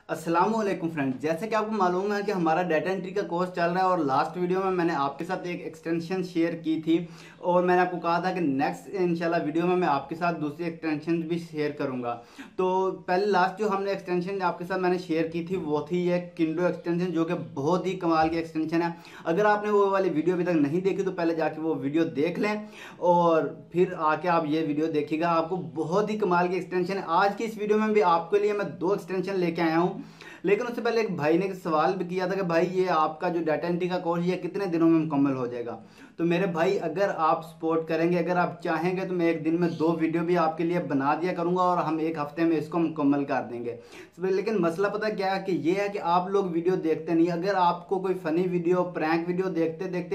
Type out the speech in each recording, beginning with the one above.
अस्सलामुअलैकुम फ्रेंड्स, जैसे कि आपको मालूम है कि हमारा डाटा एंट्री का कोर्स चल रहा है और लास्ट वीडियो में मैंने आपके साथ एक एक्सटेंशन शेयर की थी और मैंने आपको कहा था कि नेक्स्ट इंशाल्लाह वीडियो में मैं आपके साथ दूसरी एक्सटेंशन भी शेयर करूंगा। तो पहले लास्ट जो हमने एक्सटेंशन आपके साथ मैंने शेयर की थी वो थी ये किंडो एक्सटेंशन, जो कि बहुत ही कमाल की एक्सटेंशन है। अगर आपने वो वाली वीडियो अभी तक नहीं देखी तो पहले जाके वो वीडियो देख लें और फिर आके आप ये वीडियो देखिएगा। आपको बहुत ही कमाल की एक्सटेंशन है। आज की इस वीडियो में भी आपके लिए मैं दो एक्सटेंशन लेके आया हूँ, लेकिन उससे पहले एक भाई ने एक सवाल भी किया था कि भाई ये आपका जो डाटा एंट्री का कोर्स ये कितने दिनों में मुकम्मल हो जाएगा। तो मेरे भाई, अगर आप सपोर्ट करेंगे, अगर आप चाहेंगे तो मैं एक दिन में दो वीडियो भी आपके लिए बना दिया करूंगा और हम एक हफ्ते में इसको मुकम्मल कर देंगे। लेकिन मसला पता क्या है कि ये है कि आप लोग वीडियो देखते नहीं। अगर आपको कोई फनी वीडियो, प्रैंक वीडियो देखते देखते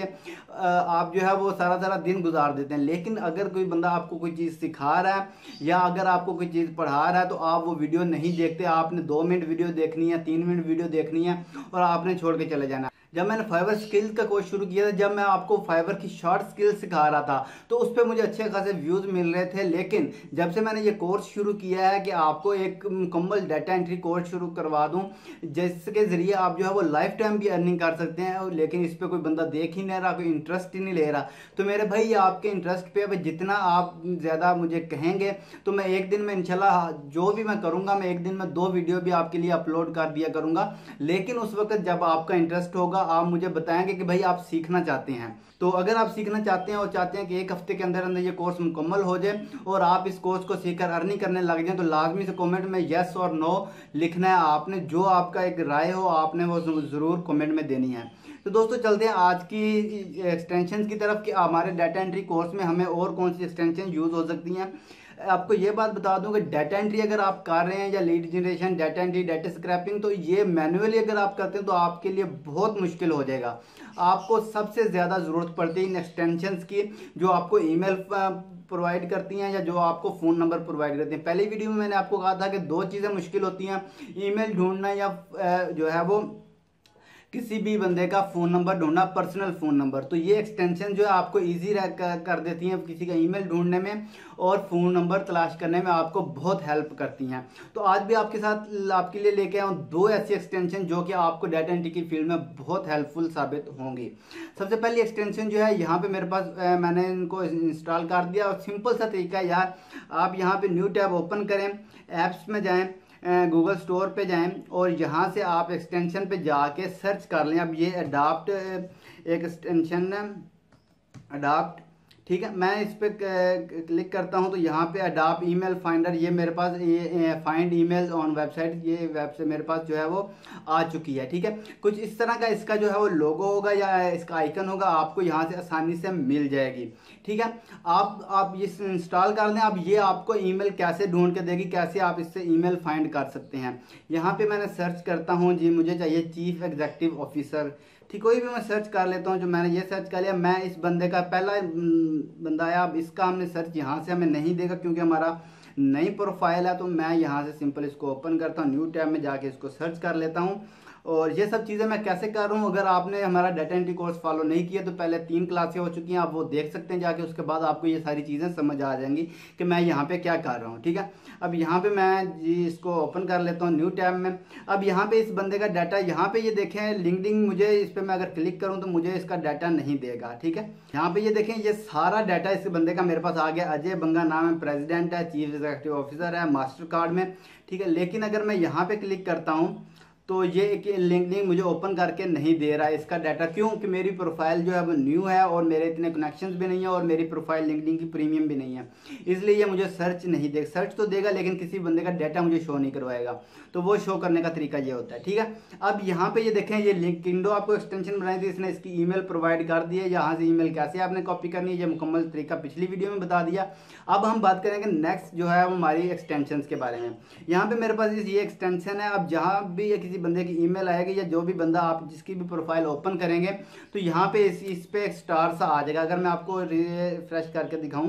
आप जो है वो सारा सारा दिन गुजार देते हैं, लेकिन अगर कोई बंदा आपको कोई चीज़ सिखा रहा है या अगर आपको कोई चीज़ पढ़ा रहा है तो आप वो वीडियो नहीं देखते। आपने 2 मिनट वीडियो देखनी है, 3 मिनट वीडियो देखनी है और आपने छोड़ के चले जाना है। जब मैंने फाइवर स्किल्स का कोर्स शुरू किया था, जब मैं आपको फाइवर की शॉर्ट स्किल्स सिखा रहा था तो उस पर मुझे अच्छे खासे व्यूज़ मिल रहे थे। लेकिन जब से मैंने ये कोर्स शुरू किया है कि आपको एक मुकम्मल डाटा एंट्री कोर्स शुरू करवा दूं जिसके ज़रिए आप जो है वो लाइफ टाइम की अर्निंग कर सकते हैं, लेकिन इस पर कोई बंदा देख ही नहीं रहा, कोई इंटरेस्ट ही नहीं ले रहा। तो मेरे भाई, ये आपके इंटरेस्ट पे अब जितना आप ज़्यादा मुझे कहेंगे तो मैं एक दिन में इंशाल्लाह जो भी मैं करूँगा, मैं एक दिन में 2 वीडियो भी आपके लिए अपलोड कर दिया करूँगा। लेकिन उस वक्त जब आपका इंटरेस्ट होगा आप मुझे बताएंगे कि भाई आप सीखना चाहते हैं। तो अगर आप सीखना चाहते हैं और चाहते हैं कि एक हफ्ते के अंदर अंदर ये कोर्स मुकम्मल हो जाए और आप इस कोर्स को सीखकर अर्निंग करने लग जाएं, तो लाजमी से कमेंट में यस और नो लिखना है। आपने जो आपका एक राय हो आपने वो ज़रूर कमेंट में देनी है। तो दोस्तों, चलते हैं आज की एक्सटेंशन की तरफ कि हमारे डाटा एंट्री कोर्स में हमें और कौन सी एक्सटेंशन यूज़ हो सकती हैं। आपको ये बात बता दूं कि डाटा एंट्री अगर आप कर रहे हैं या lead generation, data entry, data scraping, तो ये मैन्युअली अगर आप करते हैं तो आपके लिए बहुत मुश्किल हो जाएगा। आपको सबसे ज़्यादा ज़रूरत पड़ती है इन एक्सटेंशंस की जो आपको ईमेल प्रोवाइड करती हैं या जो आपको फ़ोन नंबर प्रोवाइड करती हैं। पहली वीडियो में मैंने आपको कहा था कि दो चीज़ें मुश्किल होती हैं, ईमेल ढूंढना या जो है वो किसी भी बंदे का फ़ोन नंबर ढूंढना, पर्सनल फ़ोन नंबर। तो ये एक्सटेंशन जो है आपको ईजी कर देती हैं किसी का ईमेल ढूंढने में और फ़ोन नंबर तलाश करने में आपको बहुत हेल्प करती हैं। तो आज भी आपके साथ आपके लिए लेके आया हूँ दो ऐसी एक्सटेंशन जो कि आपको डाटा एंट्री की फील्ड में बहुत हेल्पफुल साबित होंगी। सबसे पहली एक्सटेंशन जो है यहाँ पे मेरे पास मैंने इनको इंस्टॉल कर दिया और सिंपल सा तरीका है यार। आप यहाँ पे न्यू टैब ओपन करें, ऐप्स में जाएँ, गूगल स्टोर पे जाएं और यहाँ से आप एक्सटेंशन पे जाके सर्च कर लें। अब ये अडाप्ट एक एक्सटेंशन है, अडाप्ट, ठीक है। मैं इस पर क्लिक करता हूँ तो यहाँ पे अडाप्ट ईमेल फाइंडर, ये मेरे पास ये फाइंड ईमेल ऑन वेबसाइट, ये वेबसाइट मेरे पास जो है वो आ चुकी है, ठीक है। कुछ इस तरह का इसका जो है वो लोगो होगा या इसका आइकन होगा, आपको यहाँ से आसानी से मिल जाएगी, ठीक है। आप ये इंस्टॉल कर लें। अब ये आपको ईमेल कैसे ढूंढ के देगी, कैसे आप इससे ईमेल फाइंड कर सकते हैं। यहाँ पे मैंने सर्च करता हूँ जी, मुझे चाहिए चीफ एग्जीक्यूटिव ऑफिसर, ठीक, कोई भी मैं सर्च कर लेता हूँ। जो मैंने ये सर्च कर लिया, मैं इस बंदे का पहला बंदा आया। अब इसका हमने सर्च यहाँ से हमें नहीं देगा क्योंकि हमारा नई प्रोफाइल है। तो मैं यहाँ से सिंपल इसको ओपन करता हूँ, न्यू टैब में जाके इसको सर्च कर लेता हूँ। और ये सब चीज़ें मैं कैसे कर रहा हूँ, अगर आपने हमारा डाटा एंट्री कोर्स फॉलो नहीं किया तो पहले 3 क्लासें हो चुकी हैं, आप वो देख सकते हैं जाके। उसके बाद आपको ये सारी चीज़ें समझ आ जाएंगी कि मैं यहाँ पे क्या कर रहा हूँ, ठीक है। अब यहाँ पे मैं जी इसको ओपन कर लेता हूँ न्यू टैब में। अब यहाँ पे इस बंदे का डाटा, यहाँ पे ये देखें लिंक्डइन, मुझे इस पर मैं अगर क्लिक करूँ तो मुझे इसका डाटा नहीं देगा, ठीक है। यहाँ पे ये देखें, ये सारा डाटा इस बंदे का मेरे पास आ गया। अजय बंगा नाम है, प्रेसिडेंट है, चीफ एग्जीक्यूटिव ऑफिसर है, मास्टर कार्ड में, ठीक है। लेकिन अगर मैं यहाँ पे क्लिक करता हूँ तो ये एक लिंक्डइन मुझे ओपन करके नहीं दे रहा है इसका डाटा। क्यों? कि मेरी प्रोफाइल जो है वो न्यू है और मेरे इतने कनेक्शंस भी नहीं है और मेरी प्रोफाइल लिंक्डइन की प्रीमियम भी नहीं है, इसलिए ये मुझे सर्च नहीं देगा। सर्च तो देगा लेकिन किसी बंदे का डाटा मुझे शो नहीं करवाएगा। तो वो शो करने का तरीका ये होता है, ठीक है। अब यहाँ पे ये देखें, ये लिंक्डइन आपको एक्सटेंशन बनाई थी, इसने इसकी ईमेल प्रोवाइड कर दी है। यहाँ से ईमेल कैसे आपने कॉपी करनी है ये मुकम्मल तरीका पिछली वीडियो में बता दिया। अब हम बात करेंगे नेक्स्ट जो है वो हमारी एक्सटेंशन के बारे में। यहाँ पे मेरे पास ये एक्सटेंशन है। अब जहाँ भी ये किसी बंदे की ईमेल आएगी या जो भी बंदा आप जिसकी भी प्रोफाइल ओपन करेंगे तो यहाँ पे इस पे एक स्टार सा आ जाएगा। अगर मैं आपको रिफ्रेश करके दिखाऊं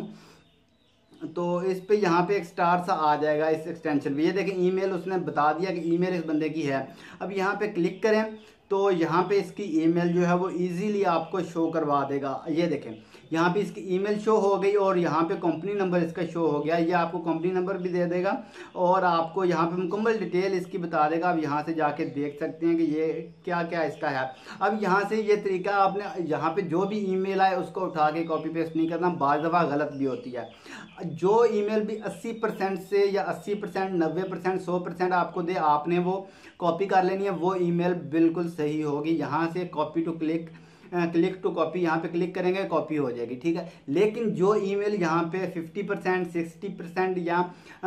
तो इस पे यहाँ पे एक स्टार सा आ जाएगा इस एक्सटेंशन पे। ये देखें, ईमेल उसने बता दिया कि ईमेल इस बंदे की है। अब यहाँ पे क्लिक करें तो यहाँ पे इसकी ईमेल जो है वो इजीली आपको शो करवा देगा। ये देखें, यहाँ पे इसकी ईमेल शो हो गई और यहाँ पे कंपनी नंबर इसका शो हो गया। ये आपको कंपनी नंबर भी दे देगा और आपको यहाँ पे मुकम्मल डिटेल इसकी बता देगा। आप यहाँ से जाके देख सकते हैं कि ये क्या क्या इसका है। अब यहाँ से ये तरीका, आपने यहाँ पे जो भी ईमेल आए उसको उठा के कॉपी पेस्ट नहीं करना, बाज़ दफ़ा गलत भी होती है। जो ईमेल भी 80% से या 80%, 90%, 100% आपको दे, आपने वो कॉपी कर लेनी है, वो ईमेल बिल्कुल सही होगी। यहाँ से copy to click to copy, यहाँ पे क्लिक करेंगे कॉपी हो जाएगी, ठीक है। लेकिन जो ईमेल यहाँ पे 50%, 60% या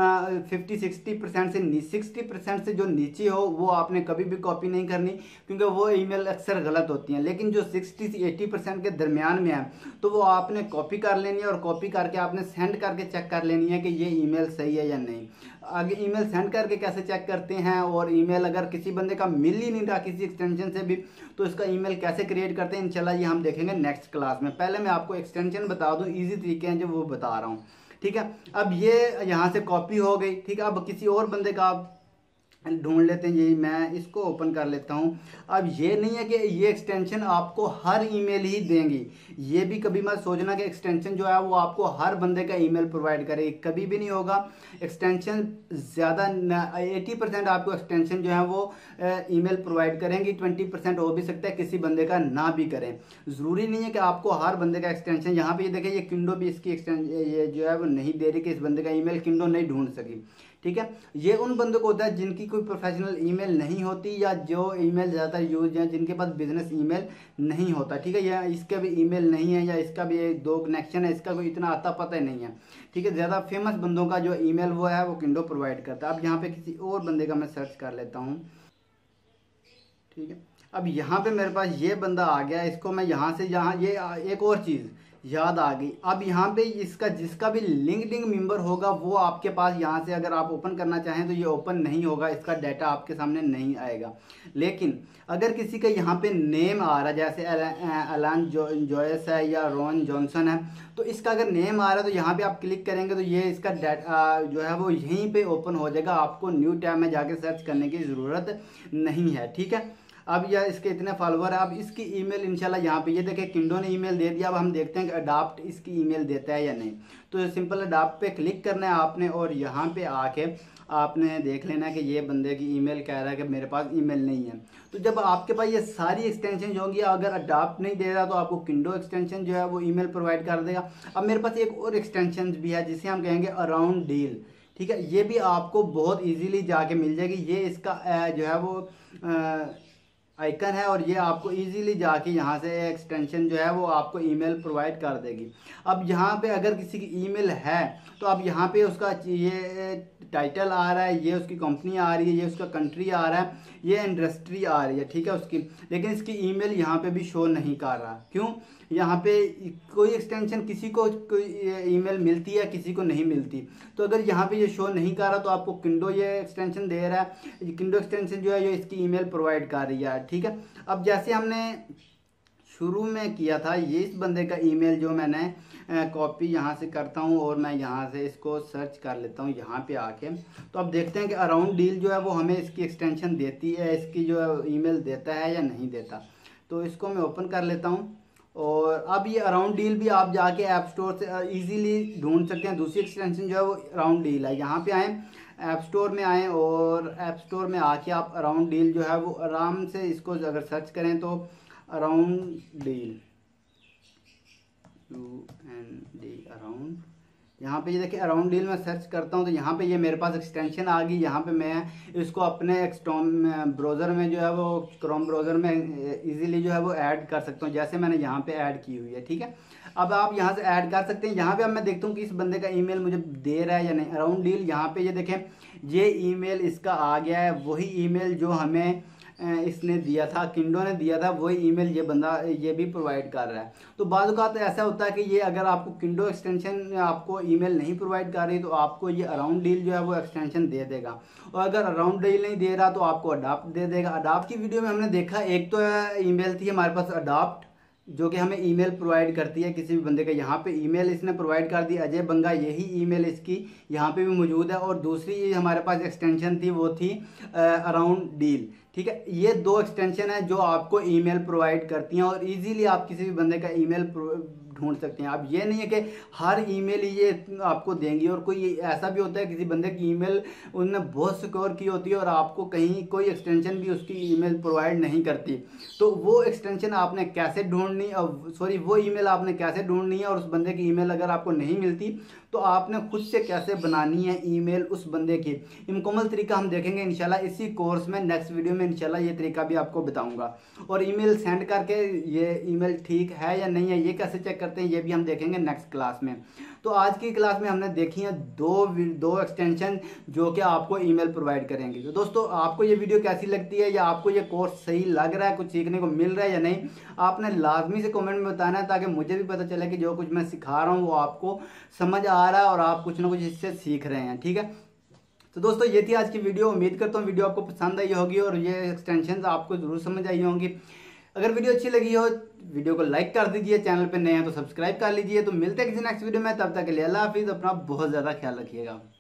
50-60% से 60% से जो नीचे हो, वो आपने कभी भी कॉपी नहीं करनी, क्योंकि वो ईमेल अक्सर गलत होती हैं। लेकिन जो 60 से 80% के दरमियान में है, तो वो आपने कॉपी कर लेनी है और कॉपी करके आपने सेंड करके चेक कर लेनी है कि ये ईमेल सही है या नहीं। आगे ईमेल सेंड करके कैसे चेक करते हैं, और ईमेल अगर किसी बंदे का मिल ही नहीं रहा किसी एक्सटेंशन से भी, तो इसका ईमेल कैसे क्रिएट करते हैं, इंशाल्लाह ये हम देखेंगे नेक्स्ट क्लास में। पहले मैं आपको एक्सटेंशन बता दूं, इजी तरीके हैं जो वो बता रहा हूँ, ठीक है। अब ये यहाँ से कॉपी हो गई, ठीक है। अब किसी और बंदे का आप ढूंढ लेते हैं, यही मैं इसको ओपन कर लेता हूं। अब ये नहीं है कि ये एक्सटेंशन आपको हर ईमेल ही देंगी, ये भी कभी मत सोचना कि एक्सटेंशन जो है वो आपको हर बंदे का ईमेल प्रोवाइड करेगी, कभी भी नहीं होगा। एक्सटेंशन ज़्यादा 80% आपको एक्सटेंशन जो है वो ईमेल प्रोवाइड करेंगी, 20% हो भी सकता है किसी बंदे का ना भी करें। ज़रूरी नहीं है कि आपको हर बंदे का एक्सटेंशन, यहाँ पे ये देखिए ये किंडो भी इसकी ये जो है वो नहीं दे रही कि इस बंदे का ईमेल किंडो नहीं ढूंढ सकी, ठीक है। ये उन बंदों को होता है जिनकी कोई प्रोफेशनल ईमेल नहीं होती, या जो ईमेल ज़्यादातर यूज है जिनके पास बिजनेस ईमेल नहीं होता, ठीक है। या इसका भी ईमेल नहीं है, या इसका भी 2 कनेक्शन है, इसका कोई इतना आता पता नहीं है, ठीक है। ज़्यादा फेमस बंदों का जो ईमेल वो है वो किंडो प्रोवाइड करता है। अब यहाँ पे किसी और बंदे का मैं सर्च कर लेता हूँ, ठीक है। अब यहाँ पे मेरे पास ये बंदा आ गया, इसको मैं यहाँ से, यहाँ ये एक और चीज़ याद आ गई। अब यहाँ पे इसका जिसका भी लिंक्डइन मेंबर होगा वो आपके पास यहाँ से अगर आप ओपन करना चाहें तो ये ओपन नहीं होगा, इसका डाटा आपके सामने नहीं आएगा। लेकिन अगर किसी का यहाँ पे नेम आ रहा है, जैसे एलान जॉयस है या रॉन जॉनसन है, तो इसका अगर नेम आ रहा है तो यहाँ पे आप क्लिक करेंगे तो ये इसका डाटा जो है वो यहीं पे ओपन हो जाएगा, आपको न्यू टैब में जाके सर्च करने की ज़रूरत नहीं है, ठीक है। अब यह इसके इतने फॉलोवर है। अब इसकी ईमेल इंशाल्लाह यहाँ पे ये देखें किंडो ने ईमेल दे दिया। अब हम देखते हैं कि अडॉप्ट इसकी ईमेल देता है या नहीं। तो सिंपल अडॉप्ट पे क्लिक करना है आपने, और यहाँ पे आके आपने देख लेना है कि ये बंदे की ईमेल कह रहा है कि मेरे पास ईमेल नहीं है। तो जब आपके पास ये सारी एक्सटेंशन जो होंगी, अगर अडॉप्ट नहीं दे रहा तो आपको किंडो एक्सटेंशन जो है वो ईमेल प्रोवाइड कर देगा। अब मेरे पास एक और एक्सटेंशन भी है जिसे हम कहेंगे अराउंड डील, ठीक है। ये भी आपको बहुत ईजीली जाके मिल जाएगी। ये इसका जो है वो आइकन है, और ये आपको इजीली जाके यहाँ से एक्सटेंशन जो है वो आपको ईमेल प्रोवाइड कर देगी। अब यहाँ पे अगर किसी की ईमेल है तो अब यहाँ पे उसका ये टाइटल आ रहा है, ये उसकी कंपनी आ रही है, ये उसका कंट्री आ रहा है, ये इंडस्ट्री आ रही है, ठीक है उसकी। लेकिन इसकी ईमेल यहाँ पे भी शो नहीं कर रहा, क्यों? यहाँ पे कोई एक्सटेंशन किसी को कोई ईमेल मिलती है, किसी को नहीं मिलती। तो अगर यहाँ पे ये शो नहीं कर रहा तो आपको किंडो ये एक्सटेंशन दे रहा है, किंडो एक्सटेंशन जो है ये इसकी ईमेल प्रोवाइड कर रही है, ठीक है। अब जैसे हमने शुरू में किया था, ये इस बंदे का ईमेल जो मैंने कॉपी यहाँ से करता हूँ और मैं यहाँ से इसको सर्च कर लेता हूँ यहाँ पे आके। तो अब देखते हैं कि अराउंड डील जो है वो हमें इसकी एक्सटेंशन देती है, इसकी जो है ईमेल देता है या नहीं देता। तो इसको मैं ओपन कर लेता हूँ, और अब ये अराउंड डील भी आप जाके ऐप स्टोर से इजीली ढूंढ सकते हैं। दूसरी एक्सटेंशन जो है वो अराउंड डील है। यहाँ पे आएँ, ऐप स्टोर में आएँ, और ऐप स्टोर में आके आप अराउंड डील जो है वो आराम से इसको अगर सर्च करें तो अराउंड डील, UND अराउंड, यहाँ पे ये देखिए अराउंड डील में सर्च करता हूँ तो यहाँ पे ये मेरे पास एक्सटेंशन आ गई। यहाँ पे मैं इसको अपने एक्सटॉम ब्राउज़र में जो है वो क्रोम ब्राउज़र में इजीली जो है वो ऐड कर सकता हूँ, जैसे मैंने यहाँ पे ऐड की हुई है, ठीक है। अब आप यहाँ से ऐड कर सकते हैं। यहाँ पे अब मैं देखता हूँ कि इस बंदे का ईमेल मुझे दे रहा है या नहीं। अराउंड डील यहाँ पे ये देखें, ये ईमेल इसका आ गया है, वही ईमेल जो हमें इसने दिया था, किंडो ने दिया था, वही ईमेल ये बंदा ये भी प्रोवाइड कर रहा है। तो बाद औक़ात ऐसा होता है कि ये अगर आपको किंडो एक्सटेंशन आपको ईमेल नहीं प्रोवाइड कर रही तो आपको ये अराउंड डील जो है वो एक्सटेंशन दे देगा, और अगर अराउंड डील नहीं दे रहा तो आपको अडॉप्ट दे देगा। अडॉप्ट की वीडियो में हमने देखा, एक तो ईमेल थी हमारे पास अडॉप्ट जो कि हमें ईमेल प्रोवाइड करती है किसी भी बंदे का। यहाँ पे ईमेल इसने प्रोवाइड कर दी, अजय बंगा, यही ईमेल इसकी यहाँ पे भी मौजूद है। और दूसरी हमारे पास एक्सटेंशन थी वो थी अराउंड डील, ठीक है। ये 2 एक्सटेंशन है जो आपको ईमेल प्रोवाइड करती हैं, और इजीली आप किसी भी बंदे का ईमेल ढूंढ सकते हैं। अब ये नहीं है कि हर ईमेल ये आपको देंगी, और कोई ऐसा भी होता है किसी बंदे की ईमेल उन्होंने बहुत सिक्योर की होती है और आपको कहीं कोई एक्सटेंशन भी उसकी ईमेल प्रोवाइड नहीं करती। तो वो एक्सटेंशन आपने कैसे ढूंढनी, और सॉरी वो ईमेल आपने कैसे ढूंढनी है, और उस बंदे की ईमेल अगर आपको नहीं मिलती तो आपने खुद से कैसे बनानी है ईमेल उस बंदे की, मुकम्मल तरीका हम देखेंगे इंशाल्लाह इसी कोर्स में। नेक्स्ट वीडियो में इंशाल्लाह ये तरीका भी आपको बताऊंगा। और ईमेल सेंड करके ये ईमेल ठीक है या नहीं है ये कैसे चेक करते हैं ये भी हम देखेंगे नेक्स्ट क्लास में। तो आज की क्लास में हमने देखी है दो एक्सटेंशन जो कि आपको ईमेल प्रोवाइड करेंगे। तो दोस्तों आपको ये वीडियो कैसी लगती है, या आपको ये कोर्स सही लग रहा है, कुछ सीखने को मिल रहा है या नहीं, आपने लाजमी से कमेंट में बताना है, ताकि मुझे भी पता चले कि जो कुछ मैं सिखा रहा हूँ वो आपको समझ आ रहा है और आप कुछ ना कुछ इससे सीख रहे हैं। ठीक है, तो दोस्तों ये थी आज की वीडियो। उम्मीद करता हूँ वीडियो आपको पसंद आई होगी और ये एक्सटेंशन आपको जरूर समझ आई होंगी। अगर वीडियो अच्छी लगी हो वीडियो को लाइक कर दीजिए, चैनल पे नए हैं तो सब्सक्राइब कर लीजिए। तो मिलते हैं किसी नेक्स्ट वीडियो में, तब तक के लिए अल्लाह हाफिज़। अपना बहुत ज़्यादा ख्याल रखिएगा।